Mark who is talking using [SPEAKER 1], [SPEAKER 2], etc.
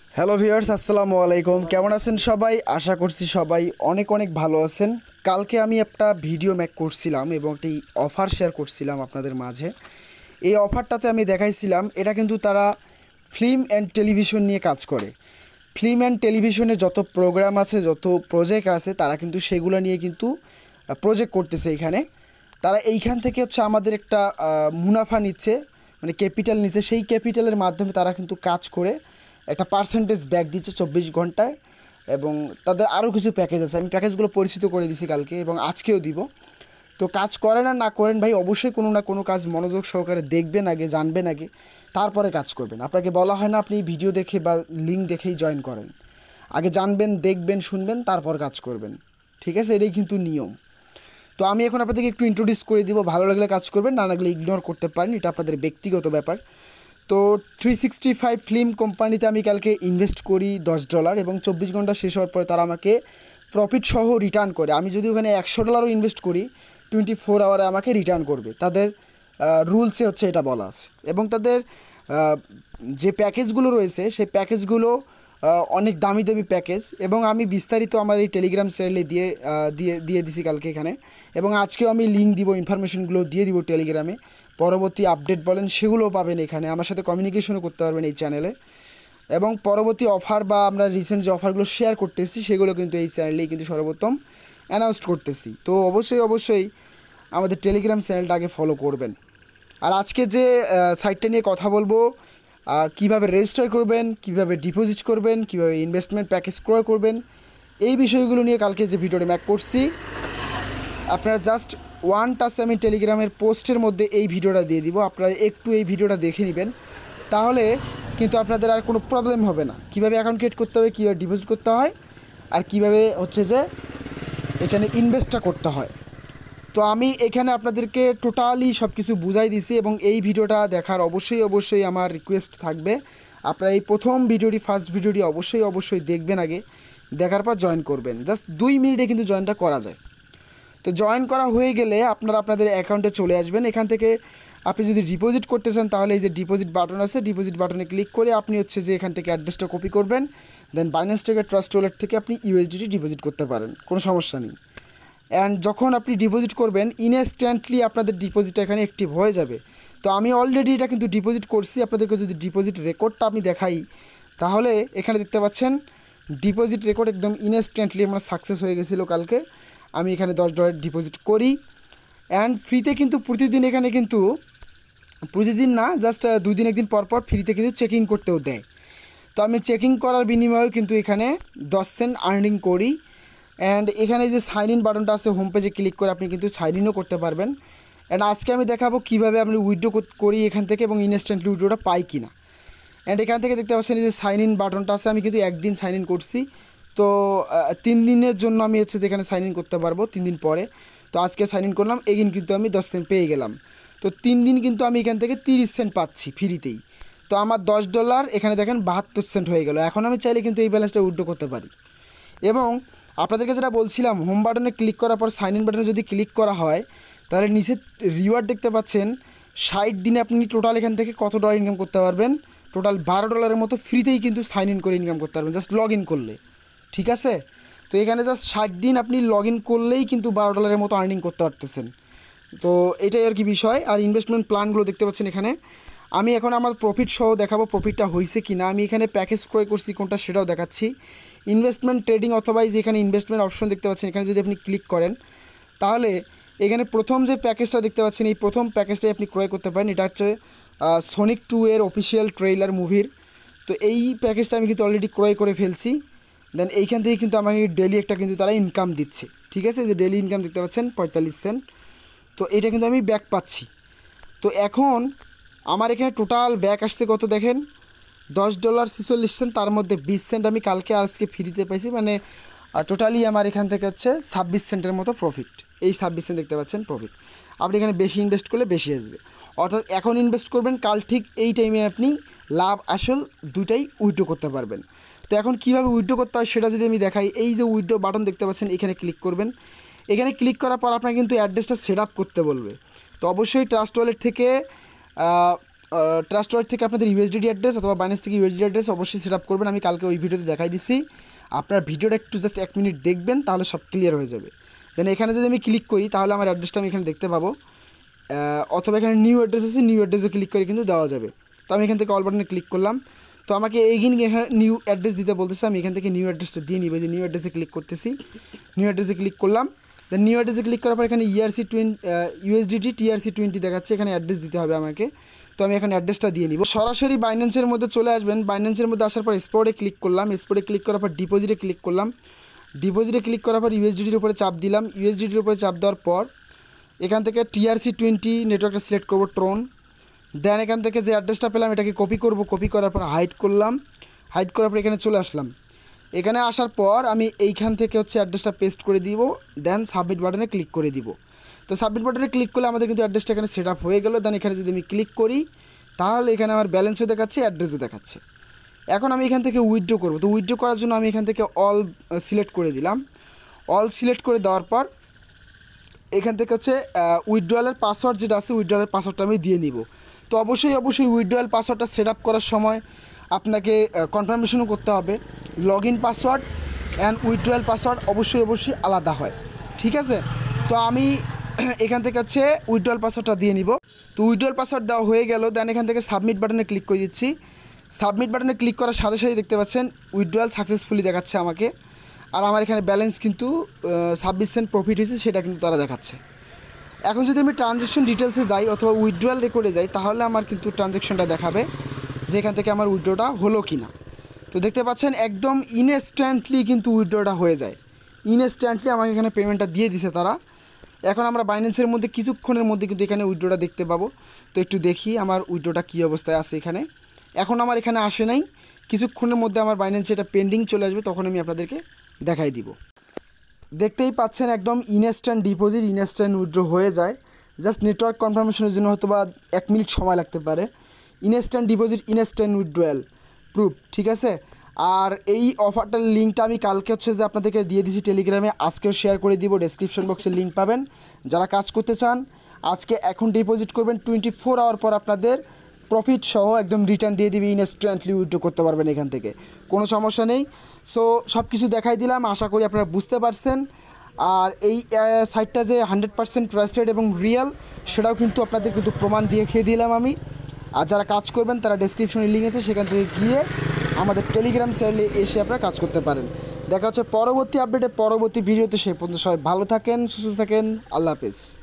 [SPEAKER 1] Hello viewers, আসসালামু আলাইকুম। কেমন আছেন সবাই? আশা করছি সবাই অনেক অনেক ভালো আছেন। কালকে আমি একটা ভিডিও মেক করছিলাম এবং একটি অফার শেয়ার করছিলাম আপনাদের মাঝে। এই অফারটাতে আমি দেখাইছিলাম এটা কিন্তু তারা ফিল্ম অ্যান্ড টেলিভিশন নিয়ে কাজ করে। ফিল্ম অ্যান্ড টেলিভিশনের যত প্রোগ্রাম আছে, যত প্রজেক্ট আছে, তারা কিন্তু সেগুলো নিয়ে কিন্তু প্রজেক্ট করতেছে। এখানে তারা এইখান থেকে হচ্ছে আমাদের একটা মুনাফা নিচ্ছে, মানে ক্যাপিটাল নিচ্ছে। সেই ক্যাপিটালের মাধ্যমে তারা কিন্তু কাজ করে একটা পার্সেন্টেজ ব্যাক দিচ্ছে 24 ঘন্টায়। এবং তাদের আরও কিছু প্যাকেজ আছে, আমি প্যাকেজগুলো পরিচিত করে দিছি কালকে এবং আজকেও দিব। তো কাজ করেন আর না করেন ভাই, অবশ্যই কোনো না কোনো কাজ মনোযোগ সহকারে দেখবেন আগে, জানবেন আগে, তারপরে কাজ করবেন। আপনাকে বলা হয় না আপনি ভিডিও দেখে বা লিঙ্ক দেখেই জয়েন করেন। আগে জানবেন, দেখবেন, শুনবেন, তারপর কাজ করবেন। ঠিক আছে, এটাই কিন্তু নিয়ম। তো আমি এখন আপনাদেরকে একটু ইন্ট্রোডিউস করে দিব। ভালো লাগলে কাজ করবেন, না লাগলে ইগনোর করতে পারেন, এটা আপনাদের ব্যক্তিগত ব্যাপার। তো 365 ফিল্ম কোম্পানিতে আমি কালকে ইনভেস্ট করি $10 এবং 24 ঘন্টা শেষ হওয়ার পরে তারা আমাকে প্রফিট সহ রিটার্ন করে। আমি যদি ওখানে $100 ইনভেস্ট করি, 24 আওয়ারে আমাকে রিটার্ন করবে। তাদের রুলসে হচ্ছে এটা বলা আছে। এবং তাদের যে প্যাকেজগুলো রয়েছে সেই প্যাকেজগুলো অনেক দামি দামি প্যাকেজ। এবং আমি বিস্তারিত আমার এই টেলিগ্রাম চ্যানেলে দিয়ে দিছি কালকে এখানে। এবং আজকেও আমি লিঙ্ক দিব, ইনফরমেশনগুলো দিয়ে দিব টেলিগ্রামে। পরবর্তী আপডেট বলেন সেগুলোও পাবেন এখানে, আমার সাথে কমিউনিকেশনও করতে পারবেন এই চ্যানেলে। এবং পরবর্তী অফার বা আমরা রিসেন্ট যে অফারগুলো শেয়ার করতেছি সেগুলো কিন্তু এই চ্যানেলেই কিন্তু সর্বপ্রথম অ্যানাউন্স করতেছি। তো অবশ্যই আমাদের টেলিগ্রাম চ্যানেলটা আগে ফলো করবেন। আর আজকে যে সাইটটা নিয়ে কথা বলবো, কিভাবে রেজিস্টার করবেন, কিভাবে ডিপোজিট করবেন, কিভাবে ইনভেস্টমেন্ট প্যাকেজ ক্রয় করবেন, এই বিষয়গুলো নিয়ে কালকে যে ভিডিওটা মেক করছি, আপনারা জাস্ট ওয়ান টাচে আমি টেলিগ্রামের পোস্টের মধ্যে এই ভিডিওটা দিয়ে দিব। আপনারা একটু এই ভিডিওটা দেখে নেবেন, তাহলে কিন্তু আপনাদের আর কোনো প্রবলেম হবে না। কীভাবে অ্যাকাউন্ট ক্রিয়েট করতে হবে, কীভাবে ডিপোজিট করতে হয়, আর কীভাবে হচ্ছে যে এখানে ইনভেস্টটা করতে হয়। তো আমি এখানে আপনাদেরকে টোটালি সব কিছু বুঝাই দিছি। এবং এই ভিডিওটা দেখার অবশ্যই আমার রিকোয়েস্ট থাকবে, আপনারা এই প্রথম ভিডিওটি, ফার্স্ট ভিডিওটি অবশ্যই দেখবেন আগে, দেখার পর জয়েন করবেন। জাস্ট 2 মিনিটে কিন্তু জয়েনটা করা যায়। তো জয়েন করা হয়ে গেলে আপনারা আপনাদের অ্যাকাউন্টে চলে আসবেন। এখান থেকে আপনি যদি ডিপোজিট করতে চান তাহলে এই যে ডিপোজিট বাটন আছে, ডিপোজিট বাটনে ক্লিক করে আপনি হচ্ছে যে এখান থেকে অ্যাড্রেসটা কপি করবেন। দেন বাইন্যান্স থেকে ট্রাস্ট ওয়ালেট থেকে আপনি ইউএসডিটি ডিপোজিট করতে পারেন, কোনো সমস্যা নেই। অ্যান্ড যখন আপনি ডিপোজিট করবেন, ইনস্ট্যান্টলি আপনাদের ডিপোজিটটা এখানে অ্যাক্টিভ হয়ে যাবে। তো আমি অলরেডি এটা কিন্তু ডিপোজিট করছি। আপনাদেরকে যদি ডিপোজিট রেকর্ডটা আমি দেখাই, তাহলে এখানে দেখতে পাচ্ছেন ডিপোজিট রেকর্ড একদম ইনস্ট্যান্টলি আমার সাকসেস হয়ে গেছিলো কালকে। আমি এখানে $10 ডিপোজিট করি। অ্যান্ড ফ্রিতে কিন্তু প্রতিদিন, এখানে কিন্তু প্রতিদিন না, জাস্ট 2 দিন 1 দিন পর পর ফ্রিতে কিন্তু চেকিং করতেও দেয়। তো আমি চেকিং করার বিনিময়েও কিন্তু এখানে 10 সেন্ট আর্নিং করি। অ্যান্ড এখানে যে সাইন ইন বাটনটা আছে, হোম পেজে ক্লিক করে আপনি কিন্তু সাইন ইনও করতে পারবেন। অ্যান্ড আজকে আমি দেখাবো কীভাবে আপনি উইথড্র করি এখান থেকে এবং ইনস্ট্যান্টলি উইথড্রটা পাই কিনা। অ্যান্ড এখান থেকে দেখতে পাচ্ছেন এই যে সাইন ইন বাটনটা আছে, আমি কিন্তু 1 দিন সাইন ইন করছি। তো 3 দিনের জন্য আমি হচ্ছে যেখানে সাইন ইন করতে পারবো 3 দিন পরে। তো আজকে সাইন ইন করলাম, এগিন কিন্তু আমি 10 সেন্ট পেয়ে গেলাম। তো 3 দিন কিন্তু আমি এখান থেকে 30 সেন্ট পাচ্ছি ফ্রিতেই। তো আমার $10 এখানে দেখেন 72 সেন্ট হয়ে গেল। এখন আমি চাইলে কিন্তু এই ব্যালেন্সটা উইথড্র করতে পারি। এবং আপনাদেরকে যেটা বলছিলাম, হোম বাটনে ক্লিক করার পর সাইন ইন বাটনে যদি ক্লিক করা হয়, তাহলে নিচে রিওয়ার্ড দেখতে পাচ্ছেন। 60 দিনে আপনি টোটাল এখান থেকে কত ডলার ইনকাম করতে পারবেন? টোটাল $12 মতো ফ্রিতেই কিন্তু সাইন ইন করে ইনকাম করতে পারবেন, জাস্ট লগ ইন করলে। ঠিক আছে, তো এখানে জাস্ট 60 দিন আপনি লগ ইন করলেই কিন্তু $12 মতো আর্নিং করতে পারতেছেন। তো এটাই আর কি বিষয়। আর ইনভেস্টমেন্ট প্ল্যানগুলো দেখতে পাচ্ছেন এখানে। আমি এখন আমার প্রফিট সহ দেখাবো, প্রফিটটা হয়েছে কি না। আমি এখানে প্যাকেজ ক্রয় করছি কোনটা সেটাও দেখাচ্ছি। ইনভেস্টমেন্ট ট্রেডিং অথবা যে এখানে ইনভেস্টমেন্ট অপশন দেখতে পাচ্ছেন, এখানে যদি আপনি ক্লিক করেন তাহলে এখানে প্রথম যে প্যাকেজটা দেখতে পাচ্ছেন, এই প্রথম প্যাকেজটাই আপনি ক্রয় করতে পারেন। এটা হচ্ছে সনিক 2 এর অফিসিয়াল ট্রেইলার মুভির। তো এই প্যাকেজটা আমি কিন্তু অলরেডি ক্রয় করে ফেলছি। দেন এইখান থেকে কিন্তু আমাকে ডেলি একটা কিন্তু তারা ইনকাম দিচ্ছে। ঠিক আছে, যে ডেলি ইনকাম দেখতে পাচ্ছেন 45 সেন্ট। তো এটা কিন্তু আমি ব্যাক পাচ্ছি। তো এখন আমার এখানে টোটাল ব্যাক আসছে কত দেখেন, $10.46 সেন্ট। তার মধ্যে 20 সেন্ট আমি কালকে আজকে ফ্রিতে পাইছি, মানে টোটালি আমার এখান থেকে হচ্ছে 26 সেন্টের মতো প্রফিট। এই 26 সেন্ট দেখতে পাচ্ছেন প্রফিট। আপনি এখানে বেশি ইনভেস্ট করলে বেশি আসবে, অর্থাৎ এখন ইনভেস্ট করবেন, কাল ঠিক এই টাইমে আপনি লাভ আসল দুটাই উইথড্র করতে পারবেন। তো এখন কীভাবে উইথড্র করতে হয় সেটা যদি আমি দেখাই, এই যে উইথড্র বাটন দেখতে পাচ্ছেন, এখানে ক্লিক করবেন। এখানে ক্লিক করার পর আপনার কিন্তু অ্যাড্রেসটা সেট আপ করতে বলবে। তো অবশ্যই ট্রাস্ট ওয়ালেট থেকে ট্রাস্ট ওয়ালেট থেকে আপনাদের ইউএসডিটি অ্যাড্রেস অথবা বাইন্যান্স থেকে ইউএসডিটি অ্যাড্রেস অবশ্যই সেট আপ করবেন। আমি কালকে ওই ভিডিওতে দেখাই দিছি। আপনার ভিডিওটা একটু জাস্ট 1 মিনিট দেখবেন, তাহলে সব ক্লিয়ার হয়ে যাবে। দেন এখানে যদি আমি ক্লিক করি তাহলে আমার অ্যাড্রেসটা আমি এখানে দেখতে পাবো, অথবা এখানে নিউ অ্যাড্রেস আছে, নিউ অ্যাড্রেসও ক্লিক করে কিন্তু দেওয়া যাবে। তো আমি এখান থেকে অল বাটনে ক্লিক করলাম। তো আমাকে এইখানে এখানে নিউ অ্যাড্রেস দিতে বলতেছে, আমি এখান থেকে নিউ অ্যাড্রেসটা দিয়ে নিব। যে নিউ অ্যাড্রেসে ক্লিক করতেছি, নিউ অ্যাড্রেসে ক্লিক করলাম। দেন নিউ অ্যাড্রেসে ক্লিক করার পর এখানে ইউএসডিটি TRC20 দেখাচ্ছে, এখানে অ্যাড্রেস দিতে হবে আমাকে। তো আমি এখন অ্যাড্রেসটা দিয়ে নিব। সরাসরি বাইন্যান্সের মধ্যে চলে আসবেন। বাইন্যান্সের মধ্যে আসার পর স্পটে ক্লিক করলাম, স্পটে ক্লিক করার পর ডিপোজিটে ক্লিক করলাম। ডিপোজিটে ক্লিক করার পর ইউএসডিটির উপরে চাপ দিলাম। ইউএসডিটির উপরে চাপ দেওয়ার পর এখান থেকে TRC20 নেটওয়ার্কটা সিলেক্ট করবো, ট্রোন। দেন এখান থেকে যে অ্যাড্রেসটা পেলাম এটাকে কপি করব, কপি করার পর হাইড করলাম। হাইড করার পর এখানে চলে আসলাম। এখানে আসার পর আমি এইখান থেকে হচ্ছে অ্যাড্রেসটা পেস্ট করে দিব। দেন সাবমিট বাটনে ক্লিক করে দিব। তো সাবমিট বাটনে ক্লিক করলে আমাদের কিন্তু অ্যাড্রেসটা এখানে সেট আপ হয়ে গেল। দেন এখানে যদি আমি ক্লিক করি তাহলে এখানে আমার ব্যালেন্সও দেখাচ্ছে, অ্যাড্রেসও দেখাচ্ছে। এখন আমি এখান থেকে উইথড্র করব। তো উইথড্র করার জন্য আমি এখান থেকে অল সিলেক্ট করে দিলাম। অল সিলেক্ট করে দেওয়ার পর এখান থেকে হচ্ছে উইথড্রয়ালের পাসওয়ার্ড যেটা আছে, উইথড্রয়ালের পাসওয়ার্ডটা আমি দিয়ে নিব। তো অবশ্যই উইথড্রয়াল পাসওয়ার্ডটা সেট আপ করার সময় আপনাকে কনফার্মেশনও করতে হবে। Log in password and withdrawal password অবশ্যই আলাদা হয়, ঠিক আছে। তো আমি এখান থেকে হচ্ছে উইথড্রয়াল পাসওয়ার্ডটা দিয়ে নিব। তো উইথড্রয়াল পাসওয়ার্ড দেওয়া হয়ে গেল। দেন এখান থেকে সাবমিট বাটনে ক্লিক করে দিচ্ছি। সাবমিট বাটনে ক্লিক করার সাথে সাথে দেখতে পাচ্ছেন উইথড্রয়াল সাকসেসফুলি দেখাচ্ছে আমাকে। আর আমার এখানে ব্যালেন্স কিন্তু 26 সেন্ট প্রফিট হয়েছে, সেটা কিন্তু তারা দেখাচ্ছে। এখন যদি আমি ট্রানজ্যাকশন ডিটেলসে যাই অথবা উইথড্রয়াল রেকর্ডে যাই তাহলে আমার কিন্তু ট্রানজ্যাকশনটা দেখাবে যে এখান থেকে আমার উইথড্রটা হলো কি না। তো দেখতে পাচ্ছেন একদম ইনস্ট্যান্টলি কিন্তু উইথড্রটা হয়ে যায়। ইনস্ট্যান্টলি আমাকে এখানে পেমেন্টটা দিয়ে দিছে তারা। এখন আমরা বাইন্যান্সের মধ্যে কিছুক্ষণের মধ্যে কিন্তু এখানে উইথড্রটা দেখতে পাবো। তো একটু দেখি আমার উইথড্রটা কী অবস্থায় আছে এখানে। এখন আমার এখানে আসে নাই, কিছুক্ষণের মধ্যে আমার বাইন্যান্সে এটা পেন্ডিং চলে আসবে, তখন আমি আপনাদেরকে দেখাই দিব। দেখতেই পাচ্ছেন একদম ইনস্ট্যান্ট ডিপোজিট, ইনস্ট্যান্ট উইথড্র হয়ে যায়। জাস্ট নেটওয়ার্ক কনফার্মেশনের জন্য হয়তো বা 1 মিনিট সময় লাগতে পারে। Instant deposit, instant withdrawal proof, ঠিক আছে। আর এই অফারটার লিঙ্কটা আমি কালকে হচ্ছে যে আপনাদেরকে দিয়ে দিয়েছি টেলিগ্রামে, আজকেও শেয়ার করে দিব। ডেসক্রিপশন বক্সে লিঙ্ক পাবেন। যারা কাজ করতে চান আজকে এখন ডিপোজিট করবেন, 24 আওয়ার পর আপনাদের প্রফিট সহ একদম রিটার্ন দিয়ে দিবি, ইনস্ট্যান্টলি উইথড্র করতে পারবেন এখান থেকে, কোনো সমস্যা নেই। সো সব কিছু দেখাই দিলাম, আশা করি আপনারা বুঝতে পারছেন। আর এই সাইটটা যে 100% ট্রাস্টেড এবং রিয়েল সেটাও কিন্তু আপনাদের কিন্তু প্রমাণ দিয়ে খেয়ে দিলাম আমি। আর যারা কাজ করবেন তারা ডেসক্রিপশনে লিঙ্ক আছে, সেখান থেকে গিয়ে আমাদের টেলিগ্রাম চ্যানেলে এসে আপনারা কাজ করতে পারেন। দেখা হচ্ছে পরবর্তী আপডেটে, পরবর্তী ভিডিওতে। সেই পর্যন্ত সবাই ভালো থাকেন, সুস্থ থাকেন, আল্লাহ হাফেজ।